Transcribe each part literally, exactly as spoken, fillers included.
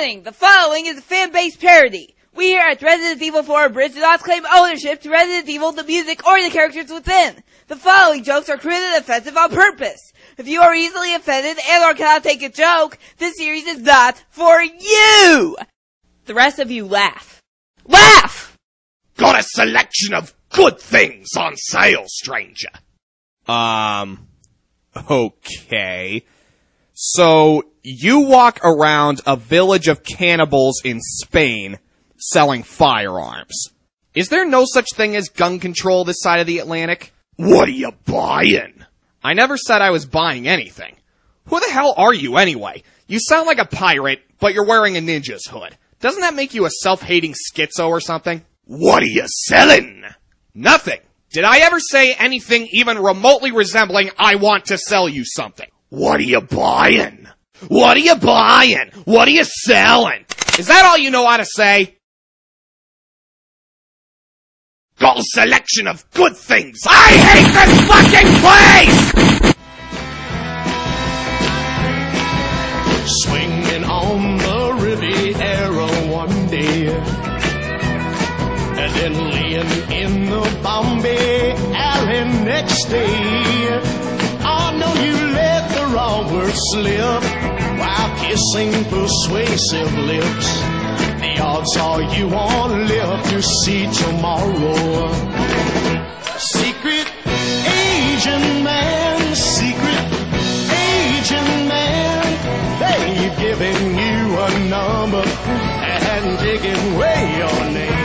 Warning! The following is a fan-based parody. We here at Resident Evil four Abridged do not claim ownership to Resident Evil, the music, or the characters within. The following jokes are crude and offensive on purpose. If you are easily offended and or cannot take a joke, this series is not for you! The rest of you laugh. Laugh! Got a selection of good things on sale, stranger. Um, okay. So, you walk around a village of cannibals in Spain selling firearms. Is there no such thing as gun control this side of the Atlantic? What are you buying? I never said I was buying anything. Who the hell are you anyway? You sound like a pirate, but you're wearing a ninja's hood. Doesn't that make you a self-hating schizo or something? What are you selling? Nothing. Did I ever say anything even remotely resembling I want to sell you something? What are you buying? What are you buying? What are you selling? Is that all you know how to say? Got a selection of good things. I hate this fucking place! Swinging on the Riviera one day, and then laying in the Bombay alley next day. I know you let the wrong word slip while kissing persuasive lips. The odds are you won't live to see tomorrow. Secret Asian man, secret Asian man, they've given you a number and taken away your name.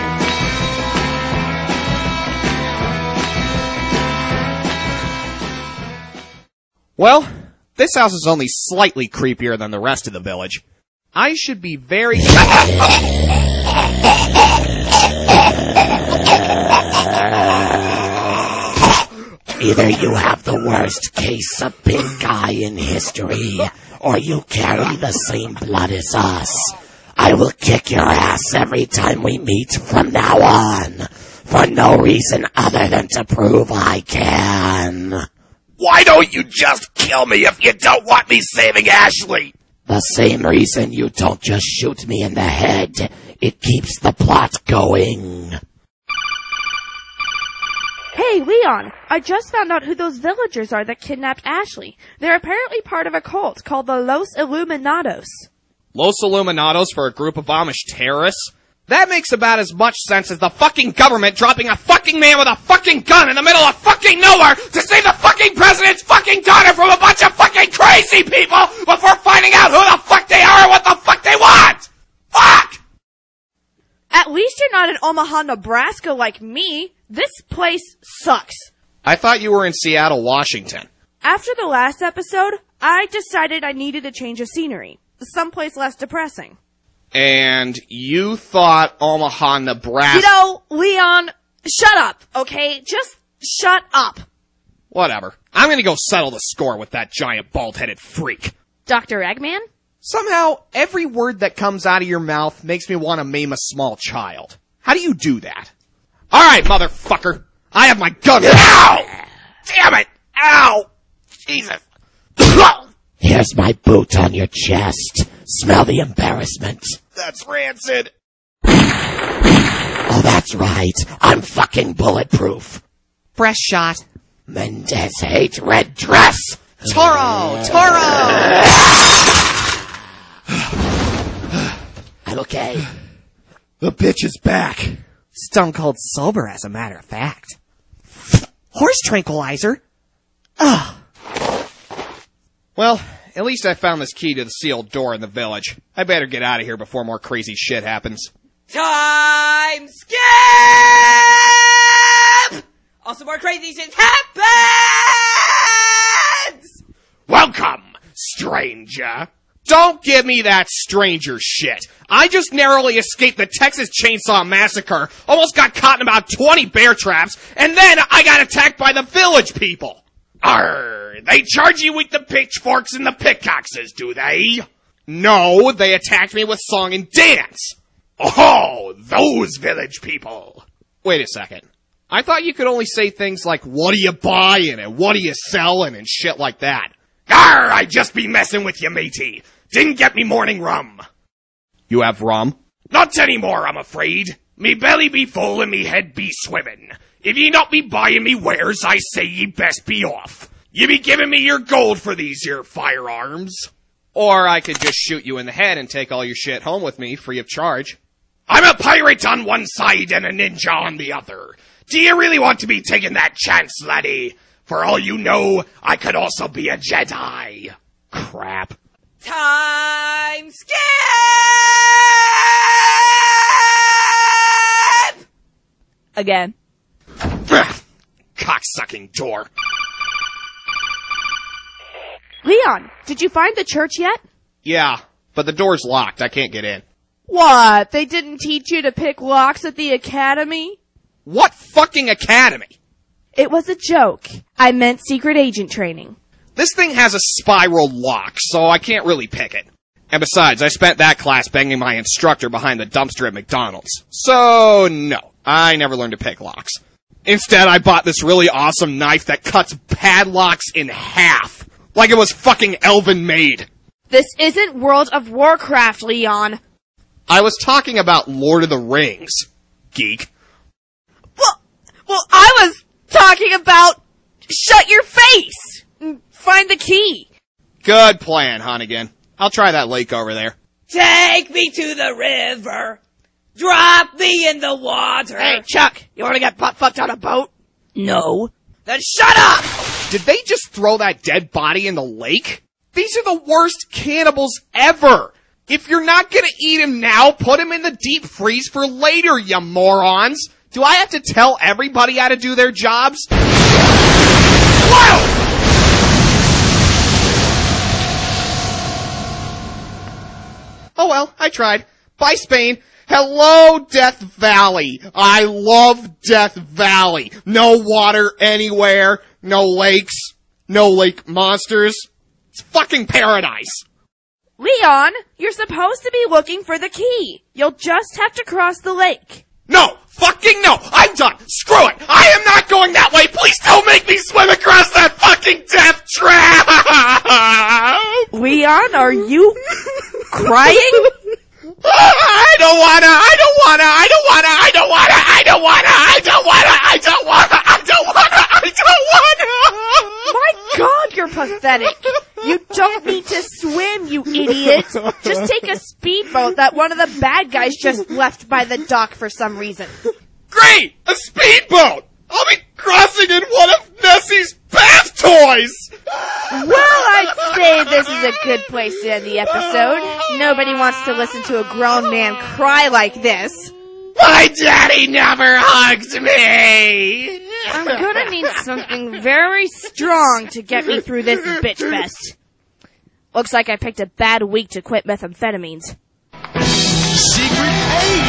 Well, this house is only slightly creepier than the rest of the village. I should be very... Either you have the worst case of pink eye in history, or you carry the same blood as us. I will kick your ass every time we meet from now on, for no reason other than to prove I can. Why don't you just kill me if you don't want me saving Ashley? The same reason you don't just shoot me in the head. It keeps the plot going. Hey, Leon, I just found out who those villagers are that kidnapped Ashley. They're apparently part of a cult called the Los Illuminados. Los Illuminados for a group of Amish terrorists? That makes about as much sense as the fucking government dropping a fucking man with a fucking gun in the middle of fucking nowhere to save the fucking president's fucking daughter from a bunch of fucking crazy people before finding out who the fuck they are and what the fuck they want! Fuck! At least you're not in Omaha, Nebraska like me. This place sucks. I thought you were in Seattle, Washington. After the last episode, I decided I needed a change of scenery. Someplace less depressing. And you thought Omaha, Nebraska... You know, Leon, shut up, okay? Just shut up. Whatever. I'm gonna go settle the score with that giant bald-headed freak. Doctor Eggman? Somehow, every word that comes out of your mouth makes me want to maim a small child. How do you do that? Alright, motherfucker. I have my gun. Ow! Damn it! Ow! Jesus. Here's my boot on your chest. Smell the embarrassment. That's rancid. Oh, that's right. I'm fucking bulletproof. Breast shot. Mendez hates red dress. Toro! Toro! I'm okay. The bitch is back. Stone cold sober, as a matter of fact. Horse tranquilizer? Ugh. Well, at least I found this key to the sealed door in the village. I better get out of here before more crazy shit happens. Time skip! Also more crazy shit happens! Welcome, stranger. Don't give me that stranger shit. I just narrowly escaped the Texas Chainsaw Massacre, almost got caught in about twenty bear traps, and then I got attacked by the village people. Arr, they charge you with the pitchforks and the pickaxes, do they? No, they attacked me with song and dance. Oh, those village people. Wait a second. I thought you could only say things like, what are you buying, and what are you selling, and shit like that. Arr, I just be messing with you, matey. Didn't get me morning rum. You have rum? Not anymore, I'm afraid. Me belly be full and me head be swimming. If ye not be buying me wares, I say ye best be off. Ye be giving me your gold for these here firearms. Or I could just shoot you in the head and take all your shit home with me, free of charge. I'm a pirate on one side and a ninja on the other. Do you really want to be taking that chance, laddie? For all you know, I could also be a Jedi. Crap. Time skip! Again. Cocksucking door. Leon, did you find the church yet? Yeah, but the door's locked. I can't get in. What? They didn't teach you to pick locks at the academy? What fucking academy? It was a joke. I meant secret agent training. This thing has a spiral lock, so I can't really pick it. And besides, I spent that class banging my instructor behind the dumpster at McDonald's. So, no, I never learned to pick locks. Instead, I bought this really awesome knife that cuts padlocks in half. Like it was fucking elven made. This isn't World of Warcraft, Leon. I was talking about Lord of the Rings, geek. Well, well, I was talking about shut your face and find the key. Good plan, Hunnigan. I'll try that lake over there. Take me to the river. Drop me in the water. Hey, Chuck, you wanna get butt-fucked on a boat? No. Then shut up! Did they just throw that dead body in the lake? These are the worst cannibals ever! If you're not gonna eat him now, put him in the deep freeze for later, you morons! Do I have to tell everybody how to do their jobs? Whoa! Oh well, I tried. Bye, Spain. Hello, Death Valley. I love Death Valley. No water anywhere. No lakes. No lake monsters. It's fucking paradise. Leon, you're supposed to be looking for the key. You'll just have to cross the lake. No! Fucking no! I'm done! Screw it! I am not going that way! Please don't make me swim across that fucking death trap! Leon, are you crying? I don't wanna, I don't wanna, I don't wanna, I don't wanna, I don't wanna, I don't wanna, I don't wanna, I don't wanna, I don't wanna! My God, you're pathetic. You don't need to swim, you idiot. Just take a speedboat that one of the bad guys just left by the dock for some reason. Great! A speedboat! I'll be crossing in one of Nessie's bath toys! Well, I'd say this is a good place to end the episode. Nobody wants to listen to a grown man cry like this. My daddy never hugged me! I'm gonna need something very strong to get me through this bitch fest. Looks like I picked a bad week to quit methamphetamines. Secret agent.